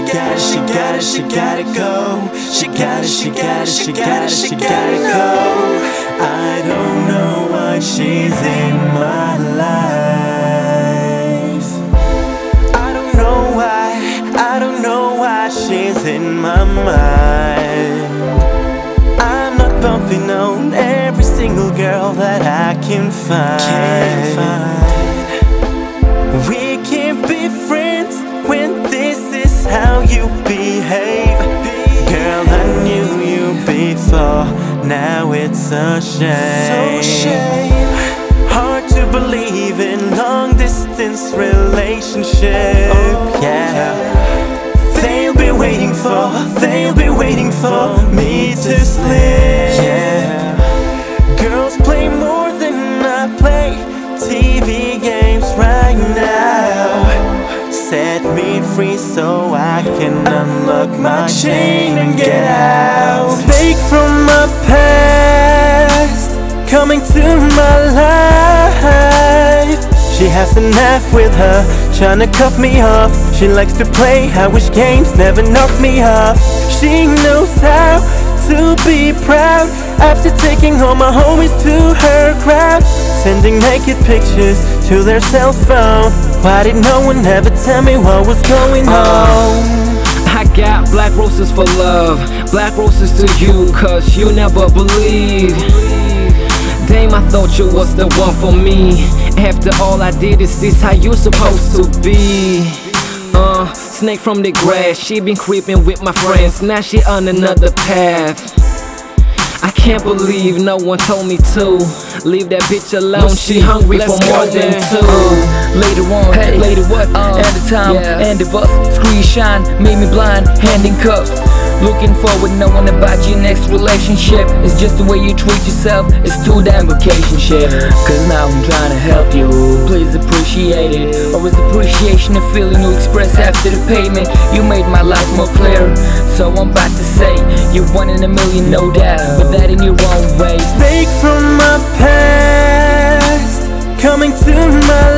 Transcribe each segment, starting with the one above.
gotta go. She gotta go. I don't know why she's in my life. I don't know why she's in my mind. I'm not bumping on every single girl that I can find. We can't be friends when this is how you behave. Girl, I knew you before, now it's a shame. Hard to believe in long distance relationship. Yeah, they'll be waiting for me to slip. Yeah, girls play more than I play TV games right now. Set me free so I can unlock my chain and get out. Snake from my past coming to my life. She has a knife with her, trying to cut me off. She likes to play Irish games, never knock me off. She knows how to be proud after taking all my homies to her crowd, sending naked pictures to their cell phone. Why did no one ever tell me what was going on? I got black roses for love, black roses to you, cause you never believe. Damn, I thought you was the one for me. After all I did, is this how you supposed to be? Snake from the grass, she been creeping with my friends, now she on another path. I can't believe no one told me to leave that bitch alone, she hungry for more than two. Later on, later what? At the time, and of us, screw shine, made me blind, hand in cuffs. Looking forward, knowing about your next relationship. It's just the way you treat yourself, it's too damn vacation shit. Cause now I'm trying to help you, please appreciate it. Or is appreciation a feeling you express after the payment? You made my life more clear, so I'm about to say you're one in a million, no doubt, but that in your own way. Snake from my past coming to my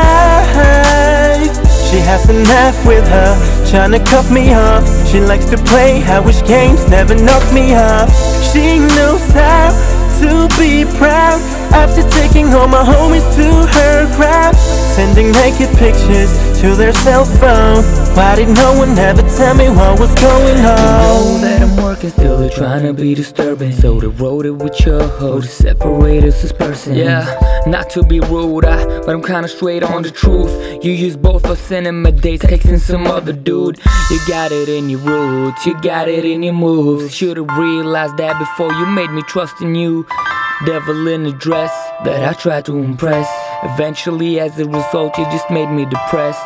life. She has a knife with her, trying to cut me off. She likes to play Irish games, never knock me off. She knows how to be proud after taking all my homies to her crowd, sending naked pictures to their cell phone. Why did no one ever tell me what was going on? You know that I'm working still, they're trying to be disturbing, so they wrote it with your hoe to separate us as persons. Yeah, not to be rude, but I'm kinda straight on the truth. You use both for cinema dates, texting some other dude. You got it in your roots, you got it in your moves. Should've realized that before you made me trust in you. Devil in a dress that I tried to impress. Eventually as a result you just made me depressed.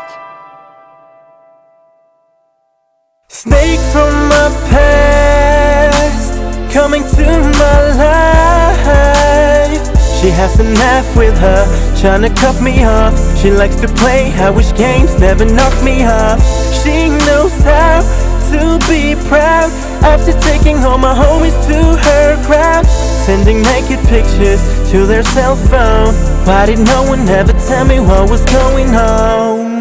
Snake from my past coming to my life. She has a knife with her, trying to cut me off. She likes to play Irish games, never knock me off. She knows how to be proud after taking all my homies to her crowd, sending naked pictures to their cell phone. Why did no one ever tell me what was going on?